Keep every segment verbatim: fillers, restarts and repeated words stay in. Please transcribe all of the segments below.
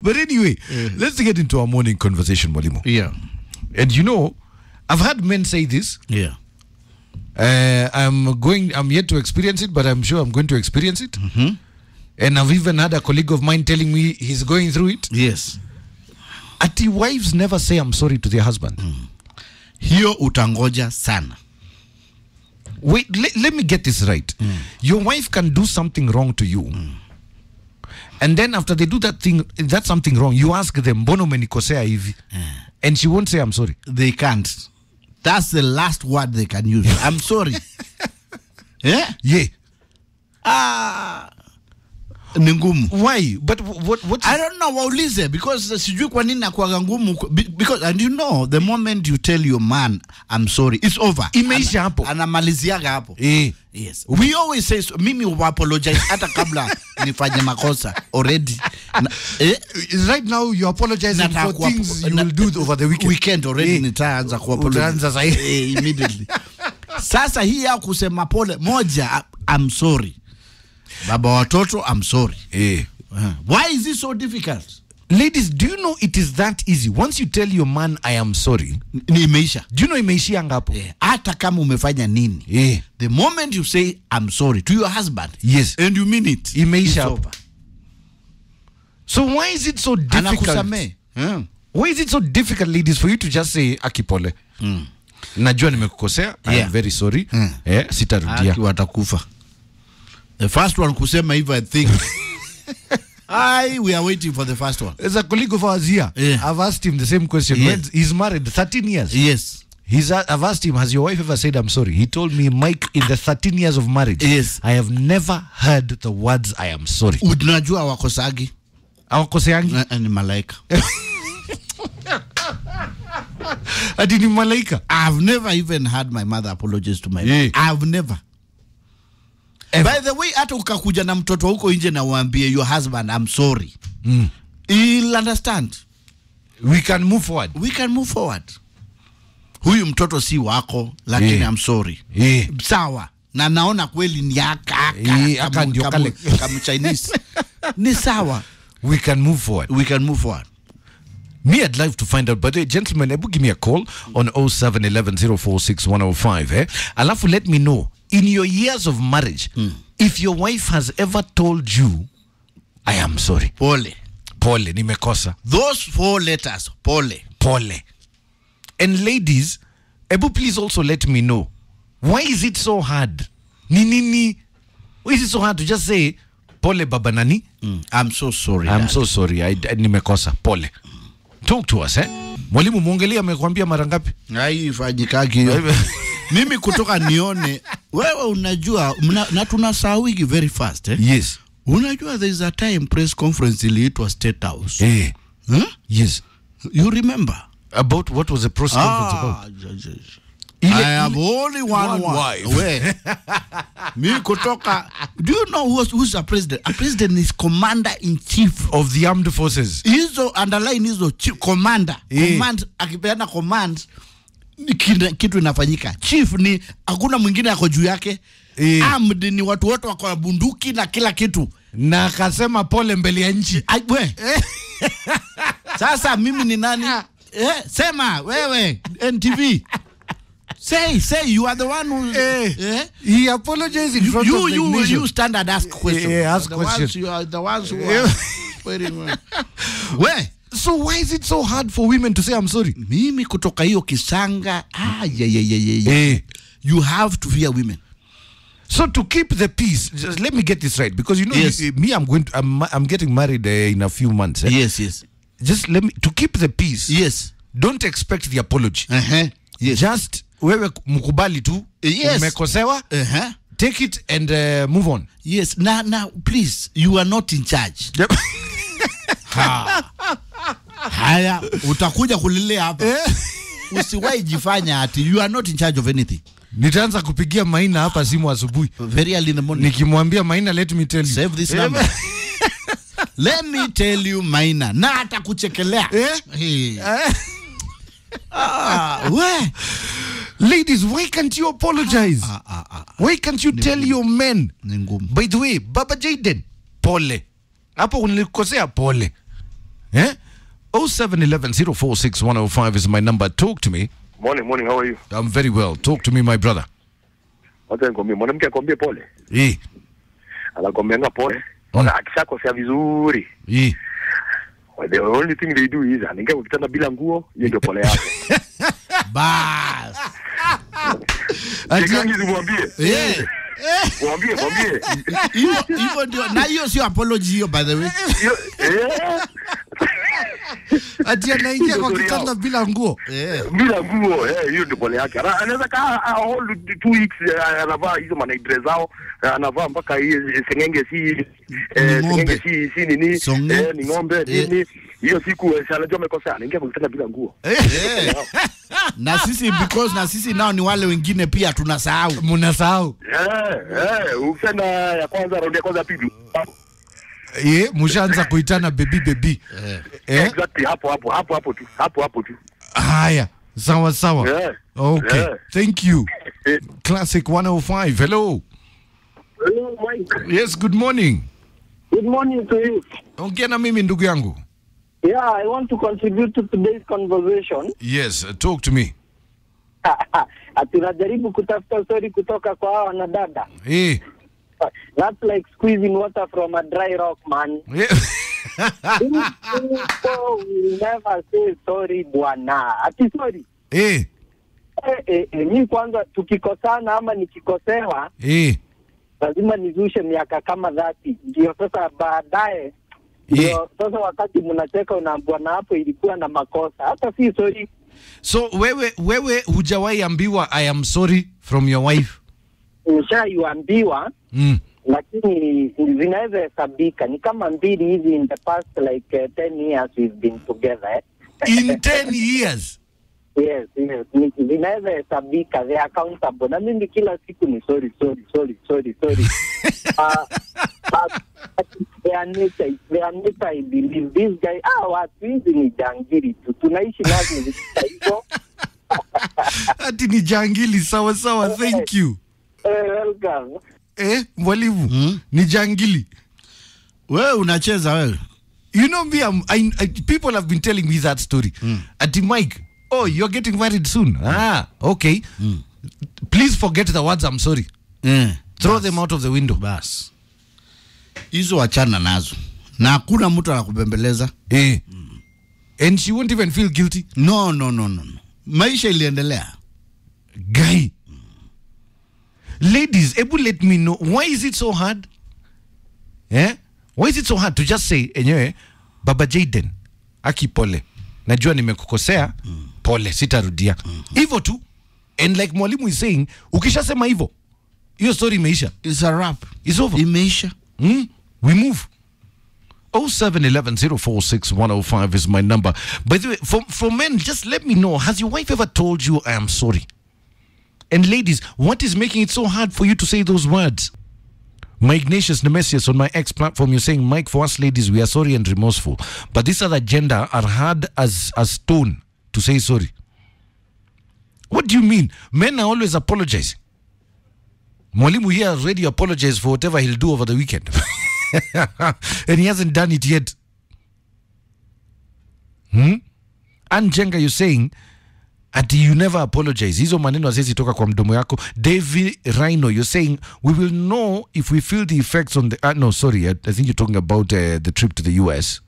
But anyway, yeah. let's get into our morning conversation, Mwalimu. Yeah. And you know, I've heard men say this. Yeah. Uh, I'm going, I'm yet to experience it, but I'm sure I'm going to experience it. Mm-hmm. And I've even had a colleague of mine telling me he's going through it. Yes. Ati wives never say I'm sorry to their husband. Mm. Hiyo utangoja sana. Wait, le- let me get this right. Mm. Your wife can do something wrong to you. Mm. And then after they do that thing, that's something wrong, you ask them, Bono menikosea hivi. Yeah. And she won't say, I'm sorry. They can't. That's the last word they can use. I'm sorry. Yeah? Yeah. Ah. Ningumu. Why? But what? What? I don't know. Waulize, because sijui kwa nini nakuwa ngumu. Because, and you know, the moment you tell your man, I'm sorry, it's over. Imeisha hapo. Anamaliziaga hapo. Eh. Yes. We always say, so, mimi apologize hata kabla nifanye makosa already. Na, eh? Right now you're apologizing for things you will do over the weekend. Weekend already eh. nitaanza kuapologize eh, immediately. Sasa hii ya kusema pole moja, I'm sorry. Baba watoto, I'm sorry. Eh. Uh-huh. Why is it so difficult? Ladies, do you know it is that easy? Once you tell your man, I am sorry, ni imeisha. Do you know imeishia ngapo? Eh, hata kama umefanya nini. Eh. The moment you say, I'm sorry to your husband. Yes. And you mean it. Imeisha hapo. So why is it so difficult? Anakusame. Yeah. Why is it so difficult, ladies, for you to just say, akipole? Mm. Najua nimekukosea. I am very sorry. Mm. Eh, sitarudia. Aki watakufa. The first one kusema hivyo, I think. I, we are waiting for the first one. As a colleague of ours here, yeah. I've asked him the same question. Yes. When he's married thirteen years. Yes. He's, uh, I've asked him, has your wife ever said, I'm sorry? He told me, Mike, in the thirteen years of marriage, yes. I have never heard the words, I am sorry. Unajua wakosagi? Awakoseangi? Ni malaika. Ati ni malaika? I've never even heard my mother apologize to my yeah. mother. I've never. Ever. By the way, hata ukakuja na mtoto huko nje na uambie your husband, I'm sorry. Mm. He'll understand. We can move forward. We can move forward. Huyu mtoto si wako, lakini yeah. I'm sorry. Yeah. Sawa. Na naona kweli ni aka aka. Yeah, aka ndio kale. Kama Chinese. Ni sawa. We can move forward. We can move forward. Me, I'd like to find out, but uh, gentlemen, Ebu, give me a call on oh seven one one zero four six one oh five. Eh? Alafu, let me know, in your years of marriage, mm. if your wife has ever told you, I am sorry. Pole. Pole, nimekosa. Those four letters, pole. Pole. And ladies, Ebu, please also let me know, why is it so hard? Ni, ni, ni. Why is it so hard to just say, pole baba nani? Mm. I'm so sorry. I'm Dad. so sorry. I, I nimekosa. Pole. Talk to us, eh? Mwalimu Mwongeli amekwambia mara ngapi? Hai fanyikagi hiyo. Mimi kutoka nione, wewe unajua, mna, na tunasahawigi very fast, eh? Yes. Unajua there is a time press conference iliitwa State House. Eh. Huh? Yes. You remember? About what was the press conference ah, about? J- j- j- Ile, I have only one, one wife. wife. Me kutoka. Do you know who's, who's a president? A president is commander in chief of the armed forces. Hizo underline hizo chief, commander. Eh. Command akipeana command kitu inafanyika. Chief ni hakuna mwingine yako juu yake. Eh. Armed ni watu wote wako na bunduki na kila kitu. Na akasema pole mbele ya nchi. We. Sasa mimi ni nani? Eh, sema wewe N T V. Say, say, you are the one who... Eh, eh? He apologized in you, front you, of the you, nation. You stand and ask questions. Yeah, ask the questions. Ones, you are the ones who are... Where? Where? So why is it so hard for women to say I'm sorry? Mimi kutoka hiyo kisanga. Ah, yeah, yeah, yeah, yeah. Eh. You have to fear women. So to keep the peace, just let me get this right, because you know, yes. you, me, I'm going, to, I'm, I'm getting married uh, in a few months. Eh? Yes, yes. Just let me to keep the peace. Yes. Don't expect the apology. Uh-huh. Yes. Just wewe mkubali tu. Yes. Umekosewa. Uh-huh. Take it and uh, move on. Yes. Now, now, please, you are not in charge. Yep. Ha. Haya, utakuja kulilea hapa. Eh. Usiwahi jifanya ati you are not in charge of anything. Nitaanza kupigia Maina hapa simu asubuhi. Very early in the morning. Nikimwambia Maina, let me tell you. Save this number. Let me tell you, Maina. Na atakuchekelea. Eh? Hey. Ah, where? Ladies, why can't you apologize? Ah, ah, ah, ah. Why can't you tell your men? Ngumu. By the way, Baba Jaden, pole. Hapo unikosea pole. Eh? oh seven one one zero four six one oh five is my number. Talk to me. Morning, morning, how are you? I'm very well. Talk to me, my brother. Wacha nikwambie, mwanamke akwambie pole. Eh. Anakwambia pole. Ona akishakosea vizuri. Eh. The only thing they do is anaingia ukitanda bila nguo, hiyo ndio pole yako. Bas. Ati mwambie. Eh. Mwambie, mwambie. Hiyo hiyo ndio, na hiyo sio apology hiyo, by the way. Eh. Ati anaingia kwa kitanda bila nguo. Eh. Bila nguo, eh, hiyo ndio pole yake. Anaweza kaa all two weeks anavaa hizo manaitre zao, anavaa mpaka hii sengenge si eh sengenge si si nini eh ni ng'ombe nini. Hiyo siku anajua amekosea, anaingia kwa kitanda bila nguo. Eh. Na sisi because na sisi nao ni wale wengine pia tunasahau. Mnasahau. Eh, eh, ukisema ya kwanza raundi ya kwanza pili. Eh, mshaanza kuitana baby baby. Eh. Eh? Exactly, hapo hapo hapo hapo tu. Hapo hapo tu. Haya, sawa sawa. Yeah. Okay. Yeah. Thank you. Classic one oh five. Hello. Hello, Mike. Yes, good morning. Good morning to you. Ongea na mimi ndugu yangu. Yeah, I want to contribute to today's conversation. Yes, uh, talk to me. Atunajaribu kutafuta story kutoka kwa hawa wanadada. Eh. That's like squeezing water from a dry rock, man. Yeah. So we'll never say sorry, bwana. Ati sorry. Eh. Eh, eh, eh, mi kwanza tukikosana ama nikikosewa, Eh. lazima nizushe miaka kama thelathini. Ndio sasa baadaye ndio sasa wakati mnacheka unaambiwa na hapo ilikuwa na makosa. Hata si sorry. So wewe wewe hujawahi ambiwa I am sorry from your wife? Nishaiambiwa. Mm. Lakini zinaweza hesabika, ni kama mbili hivi in the past like uh, ten years we've been together. Eh? In ten years? Yes, yes. Ni, zinaweza hesabika, they are accountable. Na mimi kila siku ni sorry, sorry, sorry, sorry, sorry. uh, but, but their nature, their nature, I believe. This guy, ah, watu hizi ni jangiri tu. Tunaishi nazo hivyo. Ati ni jangili, sawa sawa, thank you. Eh, welcome. Eh, mwalimu, Hmm? ni jangili. Wewe unacheza wewe. You know me, I'm, I, I, people have been telling me that story. Mm. Ati Mike, oh, you're getting married soon. Mm. Ah, okay. Mm. Please forget the words I'm sorry. Eh. Throw Bas. them out of the window. Bas. Hizo achana nazo. Na hakuna mtu anakubembeleza. Eh. Mm. And she won't even feel guilty. No, no, no, no. Maisha iliendelea. Guy. Ladies, able let me know, why is it so hard? Eh? Why is it so hard to just say, enyewe, Baba Jaden, aki pole. Najua nimekukosea, mm. pole, sitarudia. Mm-hmm. Hivyo tu. And like mwalimu is saying, ukishasema hivyo, hiyo story imeisha. It's a wrap. It's over. Imeisha. Mm? We move. oh seven one one zero four six one oh five is my number. By the way, for, for men, just let me know, has your wife ever told you I am sorry? And ladies, what is making it so hard for you to say those words? My Ignatius Nemesius on my X platform, you're saying, Mike, for us ladies, we are sorry and remorseful. But this other gender are hard as a stone to say sorry. What do you mean? Men are always apologizing. Mwalimu here already apologized for whatever he'll do over the weekend. And he hasn't done it yet. Hmm? And Jenga, you're saying, ati you never apologize. Hizo maneno haziwezi toka kwa mdomo yako. David Rhino, you're saying, we will know if we feel the effects on the... Uh, no, sorry, I, I think you're talking about uh, the trip to the U S.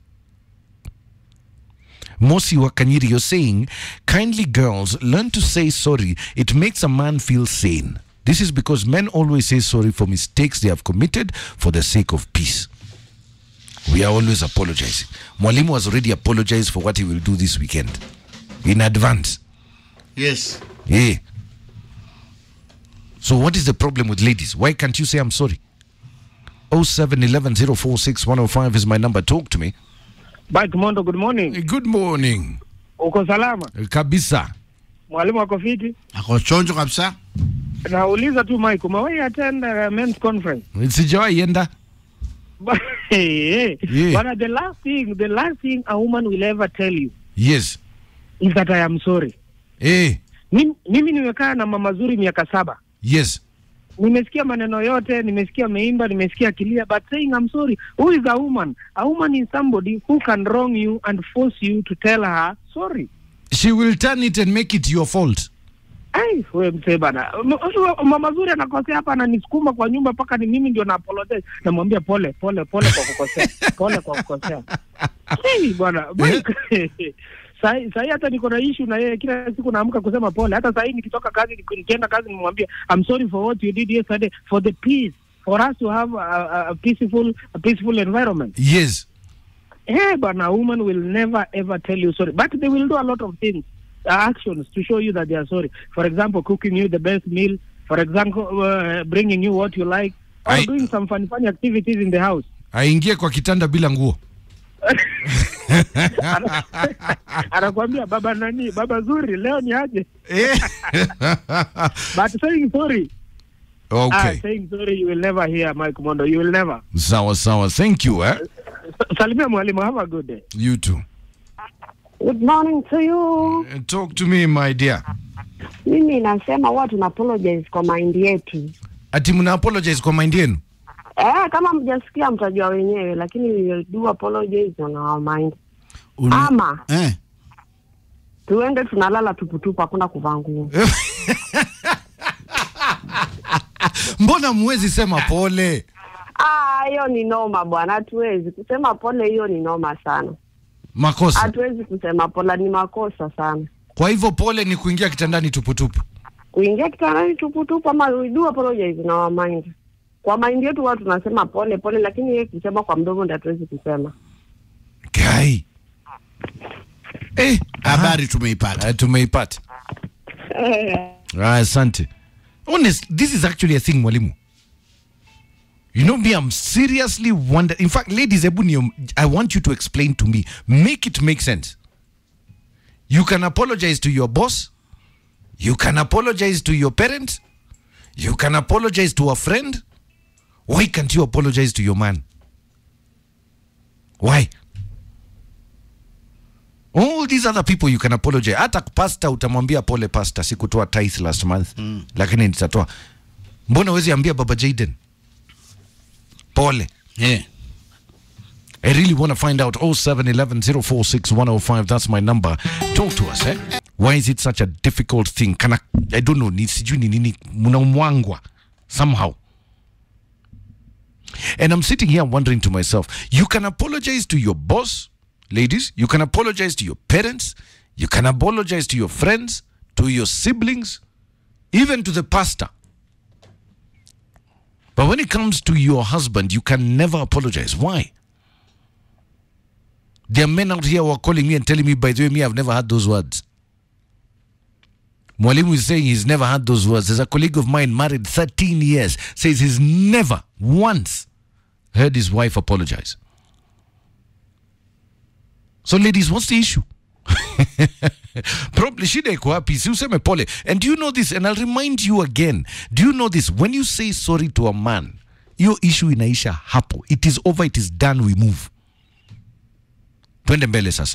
Mosi Wakanyiri, you're saying, kindly girls, learn to say sorry. It makes a man feel sane. This is because men always say sorry for mistakes they have committed for the sake of peace. We are always apologizing. Mwalimu has already apologized for what he will do this weekend. In advance. Yes. Yeah. So what is the problem with ladies? Why can't you say I'm sorry? oh seven one one zero four six one oh five is my number. Talk to me. Mike Mondo, good morning. Good morning. Uko salama? Kabisa. Mwalimu wako fiti? Ako chonjo kabisa. Nauliza tu Mike, umewahi attend a men's conference? Sijawahi enda. But, hey, Yeah. but the last thing, the last thing a woman will ever tell you Yes. is that I am sorry. Eh. Mimi, mimi nimekaa na mama zuri miaka saba. Yes. nimesikia maneno yote, nimesikia meimba, nimesikia kilia, but saying I'm sorry. Who is a woman? A woman is somebody who can wrong you and force you to tell her sorry. She will turn it and make it your fault. Ai, wewe mzee bana. Mama Zuri anakosea hapa ananisukuma kwa nyumba paka ni mimi ndio na apologize. Namwambia pole, pole, pole kwa kukosea. Pole kwa kukosea. Hey bwana, sai sai hata niko na issue na yeye kila siku naamka kusema pole. Hata sai nikitoka kazi nikienda kazi nimwambia I'm sorry for what you did yesterday, for the peace, for us to have a, a, a peaceful a peaceful environment. Yes. Hey bwana, a woman will never ever tell you sorry, but they will do a lot of things, uh, actions to show you that they are sorry. For example, cooking you the best meal, for example, uh, bringing you what you like, or I, doing some fun funny activities in the house. Aingie kwa kitanda bila nguo. Anakuambia baba nani, baba Zuri leo ni aje. But saying sorry. Okay. Ah, saying sorry you will never hear, Mike Mondo. You will never. Sawa sawa. Thank you, eh? Salimia mwalimu, have a good day. You too. Good morning to you. Uh, talk to me, my dear. Mimi nasema watu na apologize kwa mind yetu. Ati mna apologize kwa mind yenu? Eh, kama mjasikia mtajua wenyewe, lakini we will do apologize on our mind. Uni... Ama eh. tuende tunalala tuputupu, hakuna kuvaa nguo. Mbona muwezi sema pole? Ah, hiyo ni noma bwana, hatuwezi kusema pole, hiyo ni noma sana. Makosa. Hatuwezi kusema pole, ni makosa sana. Kwa hivyo pole ni kuingia kitandani tuputupu. Kuingia kitandani tuputupu ama we do apologize na our mind. Kwa mind yetu watu tunasema pole pole, lakini yeye kusema kwa mdomo ndio hatuwezi kusema. Kai. Eh, habari tumeipata. Uh, tumeipata. Eh. Ah, asante. Honest, this is actually a thing, mwalimu. You know me, I'm seriously wonder. In fact, ladies, I want you to explain to me. Make it make sense. You can apologize to your boss. You can apologize to your parents. You can apologize to a friend. Why can't you apologize to your man? Why? All these other people you can apologize. Hata pastor utamwambia pole pastor, sikutoa tithe last month. Mm. Lakini nitatoa. Mbona huwezi ambia baba Jaden? Pole. Yeah. I really want to find out. oh seven one one zero four six one oh five. That's my number. Talk to us, eh? Why is it such a difficult thing? Can I, I don't know. Ni sijui ni nini mnaumwangwa somehow. And I'm sitting here wondering to myself, you can apologize to your boss, ladies. You can apologize to your parents. You can apologize to your friends, to your siblings, even to the pastor. But when it comes to your husband, you can never apologize. Why? There are men out here who are calling me and telling me, by the way, me, I've never heard those words. Mwalimu is saying he's never heard those words. There's a colleague of mine married thirteen years, says he's never once heard his wife apologize. So ladies, what's the issue? Probably shida iko wapi? Si useme pole. And do you know this? And I'll remind you again. Do you know this? When you say sorry to a man, your issue inaisha hapo. It is over, it is done, we move. Twende mbele sasa.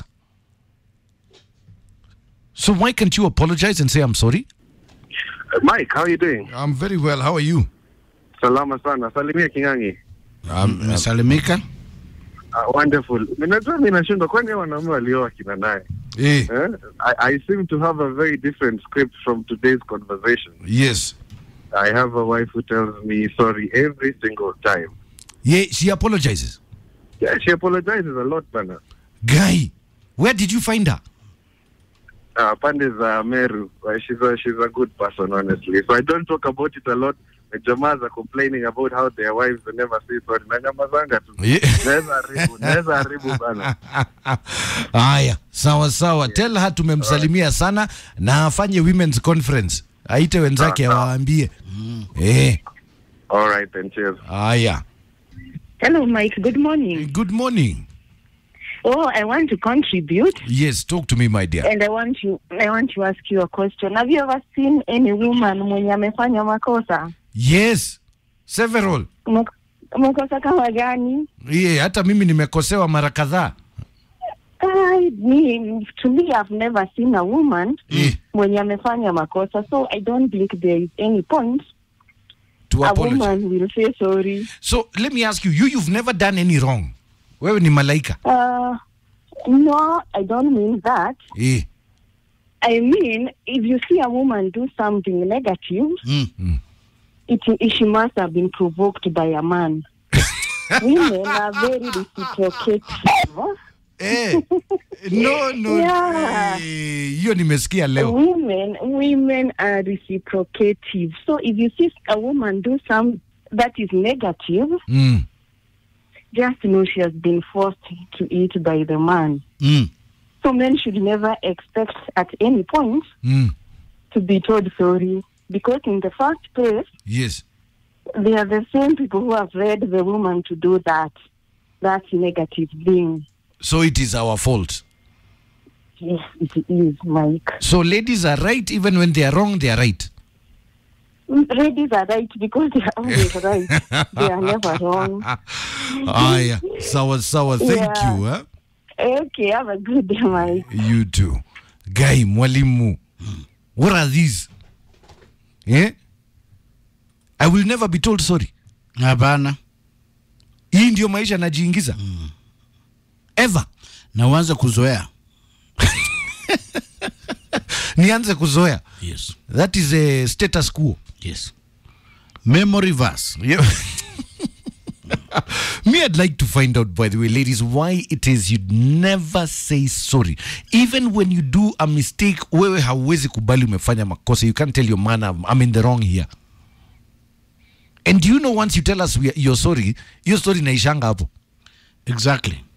So why can't you apologize and say I'm sorry? Uh, Mike, how are you doing? I'm very well. How are you? Salama sana. Salimia Kingangi. Um, um, salimika. Uh, wonderful. Ninajua mimi nashindwa kwani wanaume walioa kina naye. Eh. Eh? I, I seem to have a very different script from today's conversation. Yes. I have a wife who tells me sorry every single time. Yeah, she apologizes. Yeah, she apologizes a lot, bana. Guy, where did you find her? Uh, Pandi's uh, Meru. Uh, she's a she's a good person, honestly. So I don't talk about it a lot. The Jamas are complaining about how their wives will never say sorry. Na nyamazanga tu. Neza ribu, neza ribu bana. Aya, sawa sawa. Tell her tumemsalimia sana na afanye women's conference. Aite wenzake awaambie. Mm. Eh. All right, then cheers. Aya. Hello, Mike. Good morning. Good morning. Oh, I want to contribute. Yes, talk to me, my dear. And I want you, I want to ask you a question. Have you ever seen any woman mwenye amefanya makosa? Yes, several. Makosa kama gani? Yeah, hata mimi nimekosewa mara kadhaa. I mean, to me, I've never seen a woman yeah. mwenye amefanya makosa, so I don't think there is any point to a apologize. woman will say sorry. So let me ask you, you you've never done any wrong. Wewe ni malaika. Uh, no, I don't mean that. Eh. I mean, if you see a woman do something negative, Mm. Mm. it, it she must have been provoked by a man. Women are very reciprocative. Eh. No, no. Yeah. Eh, hiyo nimesikia leo. Women, women are reciprocative. So if you see a woman do some that is negative, Mm. just know she has been forced to it by the man. Mm. So men should never expect at any point Mm. to be told sorry, because in the first place, Yes. they are the same people who have led the woman to do that, that negative thing. So it is our fault. Yes, it is, Mike. So ladies are right even when they are wrong, they are right. Ladies are right because they are always right. They are never wrong. Aya, sawa sawa. Thank Yeah. you. Huh? Okay, have a good day, Mike. You too. Guy mwalimu. What are these? Eh? I will never be told sorry. Hapana. Hii ndio maisha najiingiza. Mm. Ever. Na uanze kuzoea. Nianze kuzoea. Yes. That is a status quo. Yes. Memory verse. Yeah. Me, I'd like to find out, by the way, ladies, why it is you'd never say sorry. Even when you do a mistake, wewe hauwezi kubali umefanya makosa. You can't tell your man, I'm, I'm in the wrong here. And do you know, once you tell us we are, you're sorry, your story naishanga hapo. Exactly.